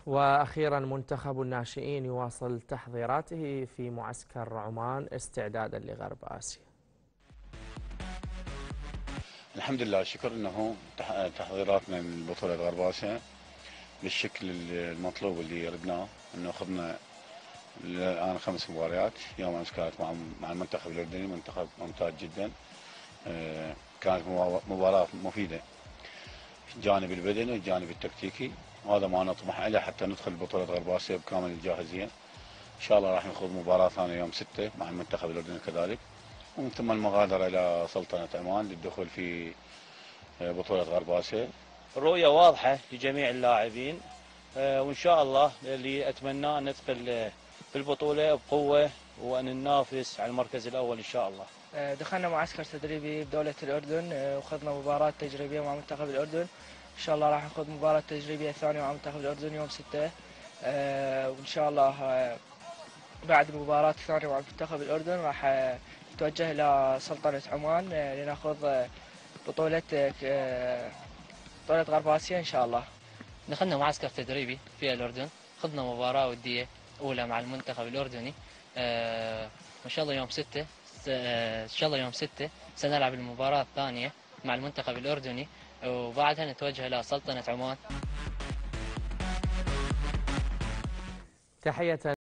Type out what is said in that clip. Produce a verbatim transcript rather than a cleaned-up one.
وأخيرا منتخب الناشئين يواصل تحضيراته في معسكر عمان استعدادا لغرب آسيا. الحمد لله شكر انه تحضيراتنا لبطولة غرب آسيا بالشكل المطلوب اللي ردناه، انه اخذنا الان خمس مباريات. يوم امس كانت مع مع المنتخب الاردني، منتخب ممتاز جدا. كانت مباراة مفيدة الجانب البدني والجانب التكتيكي، وهذا ما نطمح اليه حتى ندخل بطولة غرب آسيا بكامل الجاهزية. ان شاء الله راح نخوض مباراة ثانية يوم ستة مع المنتخب الاردني كذلك، ومن ثم المغادرة الى سلطنة عمان للدخول في بطولة غرب آسيا. الرؤية واضحة لجميع اللاعبين، وإن شاء الله اللي أتمناه أن ندخل في البطولة بقوة وأن ننافس على المركز الأول إن شاء الله. دخلنا معسكر تدريبي بدولة الأردن وخذنا مباراة تجريبية مع منتخب الأردن. إن شاء الله راح نخوض مباراة تجريبية ثانية مع منتخب الأردن يوم ستة، وإن شاء الله بعد المباراة الثانية مع منتخب الأردن راح نتوجه إلى سلطنة عمان لنأخذ بطولة بطولة غرب آسيا إن شاء الله. دخلنا معسكر تدريبي في الأردن، خضنا مباراة ودية أولى مع المنتخب الأردني. آه إن شاء الله يوم ستة آه إن شاء الله يوم ستة سنلعب المباراة الثانية مع المنتخب الأردني، وبعدها نتوجه إلى سلطنة عمان. تحية